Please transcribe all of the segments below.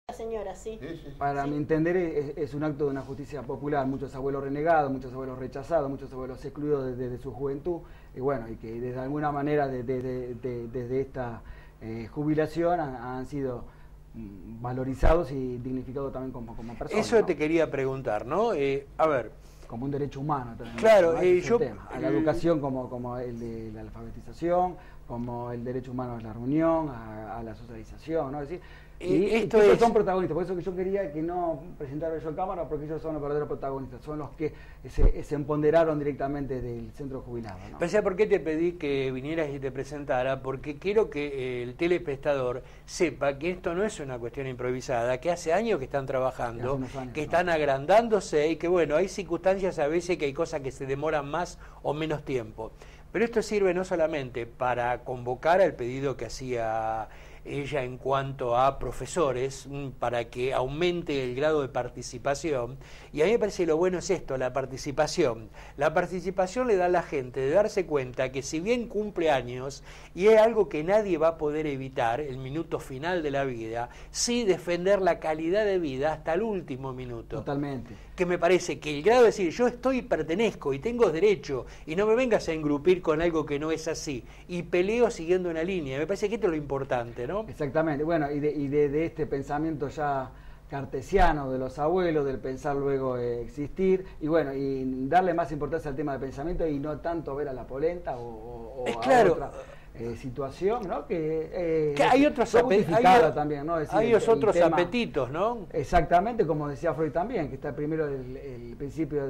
señora, sí. Para mi entender es un acto de una justicia popular, muchos abuelos renegados, muchos abuelos rechazados, muchos abuelos excluidos desde su juventud, y bueno, y que desde alguna manera desde esta jubilación han sido valorizados y dignificados también como personas. Eso, ¿no? Te quería preguntar, ¿no? A ver, como un derecho humano también. Claro, ¿no? A la educación como el de la alfabetización, como el derecho humano a la reunión, a la socialización, ¿no? Es decir, ellos son protagonistas, por eso que yo quería que no presentara yo en cámara, porque ellos son los verdaderos protagonistas, son los que se empoderaron directamente del centro jubilado, ¿no? Pensé, ¿por qué te pedí que vinieras y te presentara? Porque quiero que el telespectador sepa que esto no es una cuestión improvisada, que hace años que están trabajando, que están agrandándose y que bueno, hay circunstancias a veces que hay cosas que se demoran más o menos tiempo. Pero esto sirve no solamente para convocar al pedido que hacía ella en cuanto a profesores, para que aumente el grado de participación, y a mí me parece lo bueno es esto, la participación. La participación le da a la gente de darse cuenta que si bien cumple años, y es algo que nadie va a poder evitar, el minuto final de la vida, sí defender la calidad de vida hasta el último minuto. Totalmente. Que me parece que el grado de decir yo estoy y pertenezco y tengo derecho y no me vengas a engrupir con algo que no es así y peleo siguiendo una línea, me parece que esto es lo importante, ¿no? Exactamente, bueno, y de este pensamiento ya cartesiano de los abuelos, del pensar luego existir, y bueno, y darle más importancia al tema del pensamiento y no tanto ver a la polenta o a claro. otra situación, ¿no? Que hay otros también, ¿no? Decir, hay otros apetitos, ¿no? Exactamente, como decía Freud también, que está primero el principio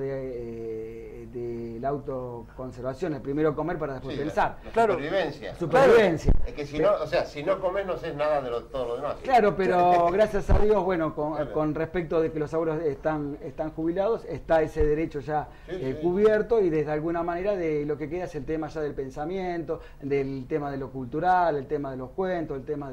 de la autoconservación, el primero comer para después pensar. Claro. Supervivencia. Supervivencia. Es que si no, o sea, si no comes no sé nada de todo lo demás. Claro, pero gracias a Dios, bueno, con respecto de que los abuelos están jubilados, está ese derecho ya cubierto, y desde alguna manera de lo que queda es el tema ya del pensamiento, del tema de lo cultural, el tema de los cuentos, el tema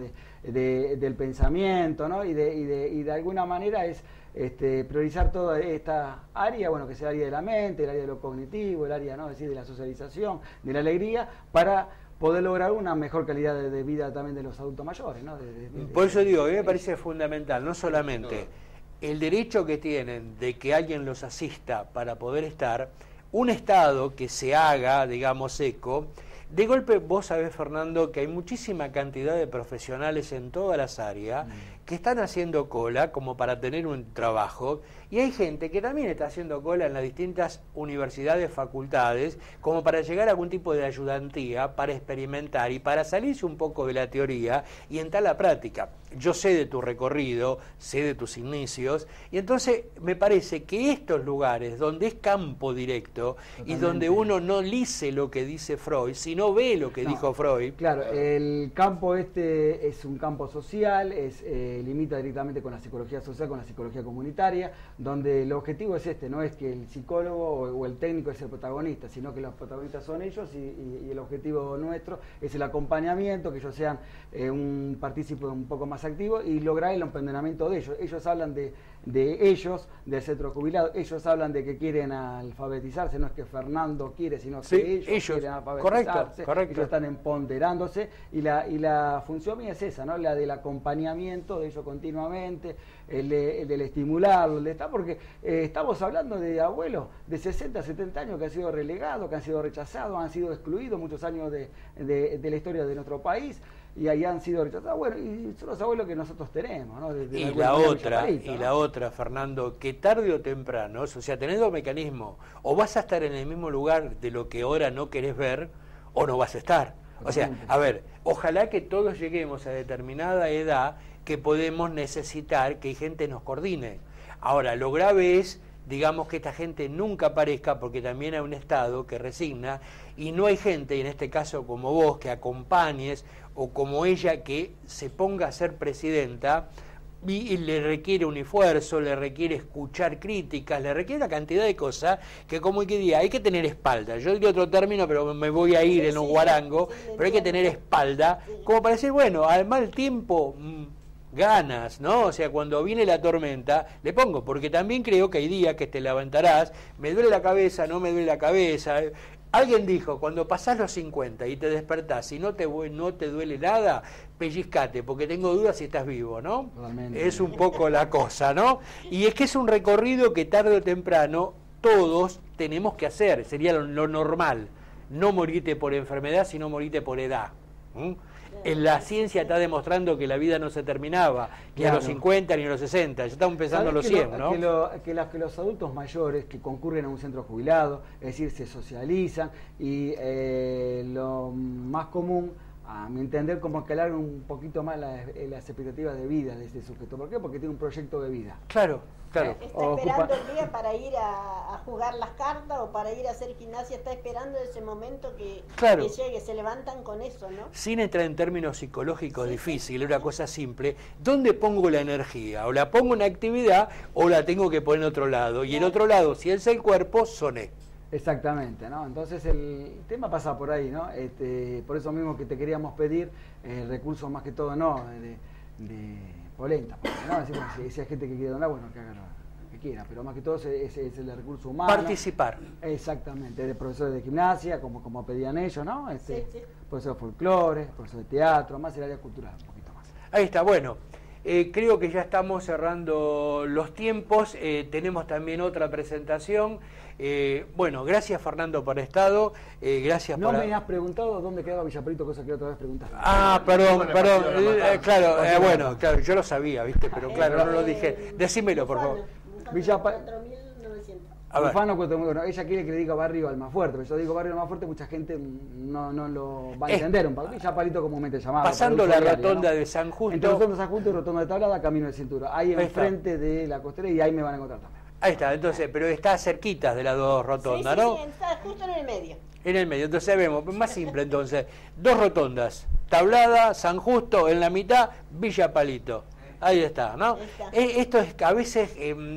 del pensamiento, ¿no? Y de alguna manera es priorizar toda esta área, bueno, que sea el área de la mente, el área de lo cognitivo, el área, ¿no? Es decir, de la socialización, de la alegría, para poder lograr una mejor calidad de vida también de los adultos mayores, ¿no? Por eso digo, a mí me parece fundamental, no solamente el derecho que tienen de que alguien los asista para poder estar, un Estado que se haga, digamos, eco. De golpe vos sabés, Fernando, que hay muchísima cantidad de profesionales en todas las áreas que están haciendo cola como para tener un trabajo, y hay gente que también está haciendo cola en las distintas universidades, facultades, como para llegar a algún tipo de ayudantía, para experimentar y para salirse un poco de la teoría y entrar a la práctica. Yo sé de tu recorrido, sé de tus inicios, y entonces me parece que estos lugares donde es campo directo y donde uno no dice lo que dice Freud, sino ve lo que dijo Freud. Claro, el campo es un campo social, limita directamente con la psicología social, con la psicología comunitaria, donde el objetivo es no es que el psicólogo o el técnico es el protagonista, sino que los protagonistas son ellos, y el objetivo nuestro es el acompañamiento, que ellos sean un partícipe un poco más activo y lograr el empoderamiento de ellos. Ellos hablan de ellos, del centro jubilado, ellos hablan de que quieren alfabetizarse, no es que Fernando quiere, sino que ellos quieren alfabetizarse, correcto. Ellos están empoderándose, y la función mía es esa, ¿no? La del acompañamiento de ellos continuamente, el del estimularlo, porque estamos hablando de abuelos de 60, 70 años que han sido relegados, que han sido rechazados, han sido excluidos muchos años de la historia de nuestro país, y ahí han sido rechazados. Bueno, y son los abuelos que nosotros tenemos, ¿no? Y la otra, Fernando, que tarde o temprano, o sea, tenés dos mecanismos: o vas a estar en el mismo lugar de lo que ahora no querés ver, o no vas a estar. O sea, a ver, ojalá que todos lleguemos a determinada edad que podemos necesitar que gente nos coordine. Ahora, lo grave es, digamos, que esta gente nunca aparezca, porque también hay un Estado que resigna, y no hay gente, y en este caso como vos, que acompañes, o como ella, que se ponga a ser presidenta, y le requiere un esfuerzo, le requiere escuchar críticas, le requiere una cantidad de cosas que, como que diría, hay que tener espalda. Yo diría otro término, pero me voy a ir en un guarango, pero hay que tener espalda, como para decir, bueno, al mal tiempo ganas, ¿no? O sea, cuando viene la tormenta, le pongo, porque también creo que hay días que te levantarás, me duele la cabeza, no me duele la cabeza, Alguien dijo, cuando pasás los 50 y te despertás y no te duele nada, pellizcate, porque tengo dudas si estás vivo, ¿no? Realmente. Es un poco la cosa, ¿no? Y es que es un recorrido que tarde o temprano todos tenemos que hacer, sería lo normal. No morirte por enfermedad, sino morirte por edad. En la ciencia está demostrando que la vida no se terminaba, ni a los 50 ni a los 60, ya estamos empezando a los 100, ¿no? Que los adultos mayores que concurren a un centro jubilado, es decir, se socializan y lo más común, a mi entender, como que alargan un poquito más las expectativas de vida de este sujeto. ¿Por qué? Porque tiene un proyecto de vida. Claro, claro. Está esperando el día para ir a jugar las cartas o para ir a hacer gimnasia, está esperando ese momento que llegue, se levantan con eso, ¿no? Sin entrar en términos psicológicos difíciles, una cosa simple, ¿dónde pongo la energía? O la pongo en actividad o la tengo que poner en otro lado. Y el otro lado, si es el cuerpo, soné. Exactamente, ¿no? Entonces el tema pasa por ahí, ¿no? Por eso mismo que te queríamos pedir recursos más que todo, ¿no? De polenta, ¿no? Decir, bueno, si hay gente que quiere donar, bueno, que haga lo que quiera, pero más que todo es el recurso humano. Participar. Exactamente, de profesores de gimnasia, como pedían ellos, ¿no? Profesor de folclore, profesor de teatro, más el área cultural, un poquito más. Ahí está, bueno. Creo que ya estamos cerrando los tiempos, tenemos también otra presentación. Bueno, gracias Fernando por estado, gracias no por... me has preguntado dónde quedaba Villa Palito, cosa que otra vez preguntaste. Ah, perdón, claro, bueno, claro, yo lo sabía, ¿viste? Pero claro, no lo dije. Decímelo, por favor. Villa 4.900. Bufano, bueno, ella quiere que le diga barrio Almafuerte, pero yo digo barrio Almafuerte, mucha gente no lo va a entender. Villa Palito comúnmente llamado. Pasando la rotonda, ¿no? De San Justo. Entre rotonda de San Justo y rotonda de Tablada, camino de cintura. Ahí enfrente de la costera y ahí me van a encontrar también. Ahí está, entonces, pero está cerquita de las dos rotondas, ¿no? Sí, está justo en el medio. En el medio, entonces vemos, más simple entonces, dos rotondas, Tablada, San Justo, en la mitad, Villa Palito. Ahí está, ¿no? Ahí está. Esto es que a veces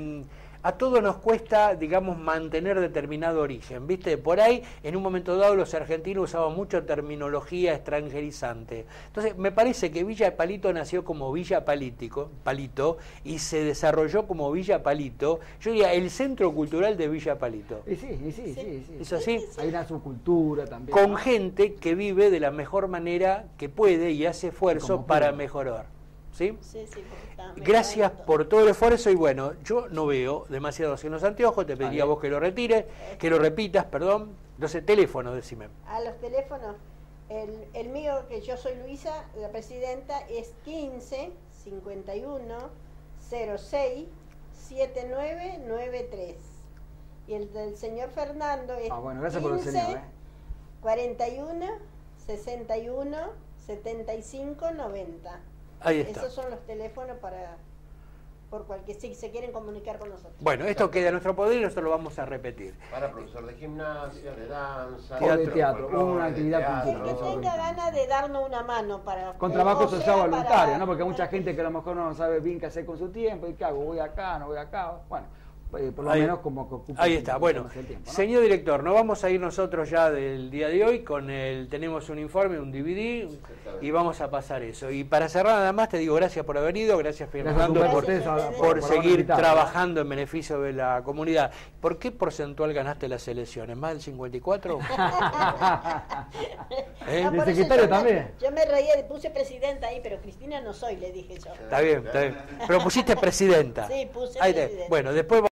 a todos nos cuesta, digamos, mantener determinado origen, ¿viste? Por ahí, en un momento dado, los argentinos usaban mucho terminología extranjerizante. Entonces, me parece que Villa Palito nació como Villa Palito, y se desarrolló como Villa Palito, yo diría, el centro cultural de Villa Palito. Sí. ¿Es así? Hay una subcultura también. Con gente que vive de la mejor manera que puede y hace esfuerzo para mejorar. ¿Sí? Sí, gracias por todo el esfuerzo y bueno, yo no veo demasiados en los anteojos, te pediría a vos que lo retires, que lo repitas, perdón. Entonces, teléfono, decime. A los teléfonos, el mío, que yo soy Luisa, la presidenta, es 15 51 06 7993. Y el del señor Fernando es gracias 15 por el señor, 41 61 75 90. Ahí está. Esos son los teléfonos por cualquier si se quieren comunicar con nosotros. Bueno, esto queda a nuestro poder y nosotros lo vamos a repetir. Para profesor de gimnasia, de danza, de teatro, una actividad cultural. El que tenga ganas de darnos una mano para... Con trabajo social voluntario, ¿no? Porque hay mucha gente que a lo mejor no sabe bien qué hacer con su tiempo, y qué hago, voy acá, no voy acá, bueno... por lo menos como que ocupa. Ahí está, bueno, tiempo, ¿no? Señor director, nos vamos a ir nosotros ya del día de hoy tenemos un informe, un DVD y vamos a pasar eso. Y para cerrar nada más te digo gracias por haber ido, gracias Fernando por seguir trabajando en beneficio de la comunidad. ¿Por qué porcentual ganaste las elecciones? ¿Más del 54? ¿El secretario también? Yo me reí, puse presidenta ahí, pero Cristina no soy, le dije yo. Está bien, pero pusiste presidenta. Sí, puse presidenta. Bueno, después